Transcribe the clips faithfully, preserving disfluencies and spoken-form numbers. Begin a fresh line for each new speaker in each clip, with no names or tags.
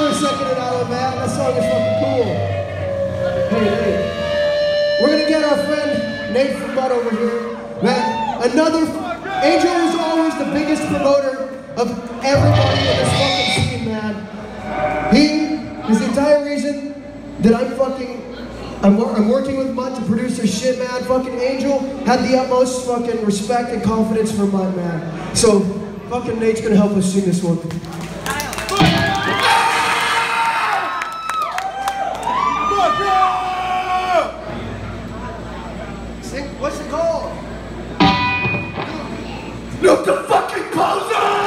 for a second in Island, man. That song is fucking cool. Hey, hey. We're gonna get our friend Nate from Bud over here. Man, another... Angel is always the biggest promoter of everybody in this fucking scene, man. He is the entire reason that I'm fucking... I'm, I'm working with Mutt to produce their shit, man. Fucking Angel had the utmost fucking respect and confidence for Mutt, man. So, fucking Nate's gonna help us sing this one. Sing, what's it called? Look the fucking posers!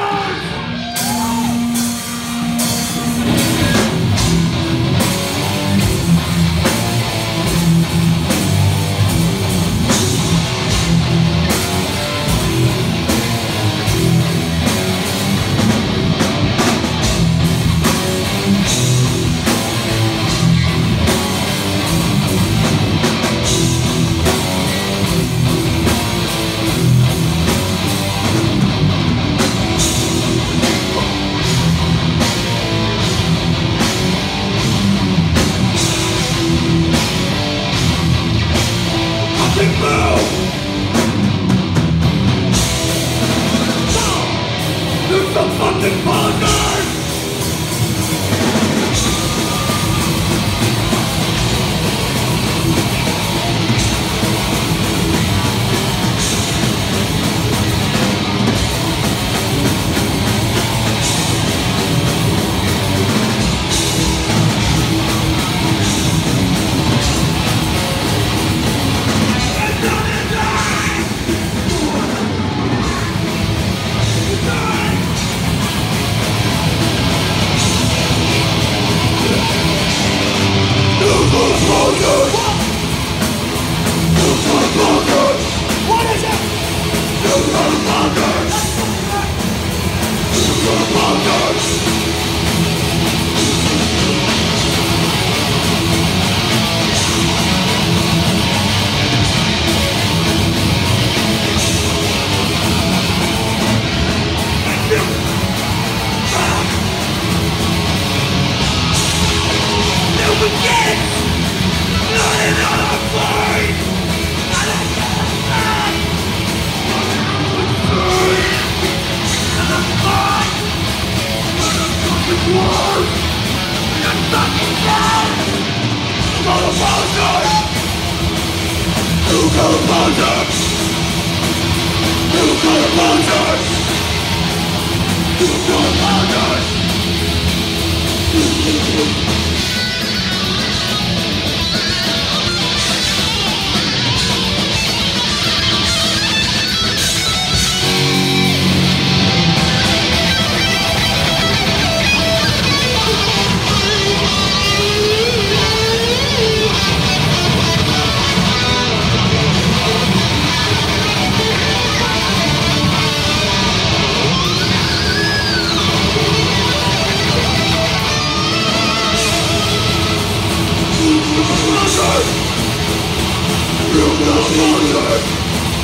Fucking buzzers!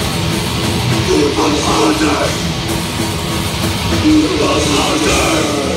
You the monster!